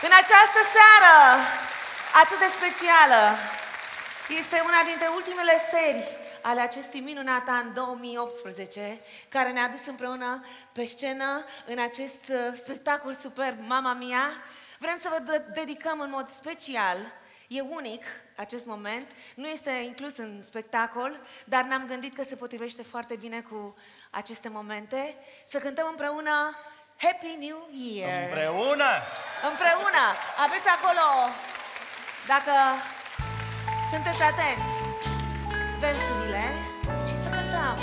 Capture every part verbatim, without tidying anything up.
În această seară atât de specială, este una dintre ultimele serii ale acestui minunat an două mii optsprezece, care ne-a adus împreună pe scenă în acest spectacol superb, Mamma Mia. Vrem să vă dedicăm în mod special, e unic acest moment, nu este inclus în spectacol, dar ne-am gândit că se potrivește foarte bine cu aceste momente, să cântăm împreună Happy New Year! Împreună? Împreună! Aveți acolo, dacă sunteți atenți, versurile și să cântăm.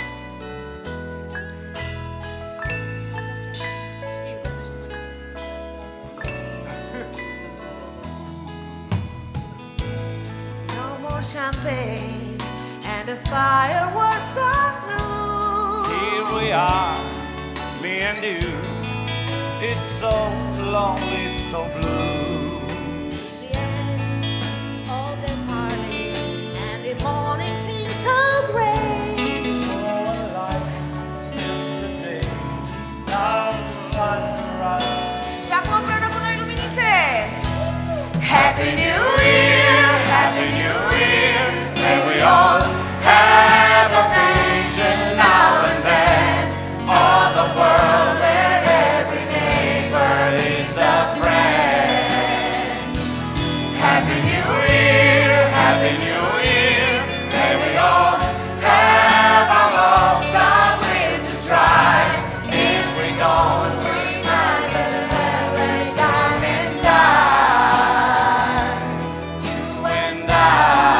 No more champagne and the fireworks are through. Here we are, me and you. It's so lonely, so blue. The end of the party and the morning seems so gray. So like yesterday, now sunrise. Și acum împreună cu noi, luminițe! Happy New Year! Happy New Year, may we all have a vision now and then of the world where every neighbor is a friend. Happy New Year, Happy New Year, may we all have our love somewhere to try. If we don't, we might as well lay down and die. You and I.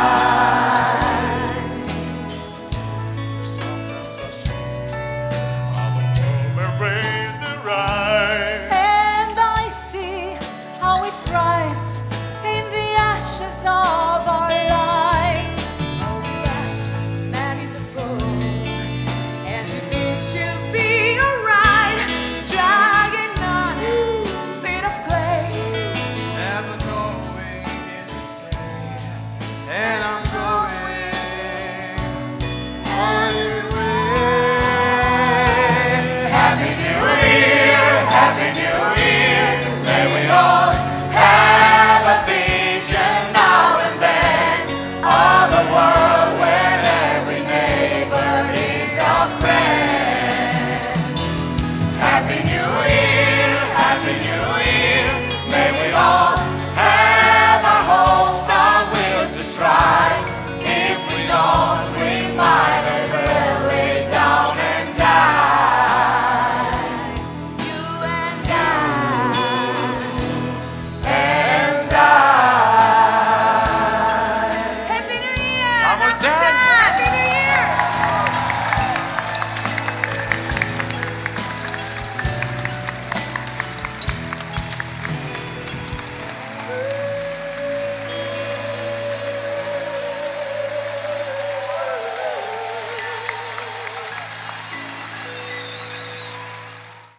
Sometimes I see how the world raised the right. And I see how it thrives in the ashes of our lives. Oh yes, man is a fool, and it should be alright. Dragging on feet of clay. Never knowing it's the same, and I'm going anyway. Happy New Year, Happy New Year, may we all have a vision now and then of a world where every neighbor is a friend. Happy New Year, Happy New Year, may we all have our hopes, our will to try. If we don't, we might as well lay down and die. You and I. And die. Happy New Year! Am mulți ani!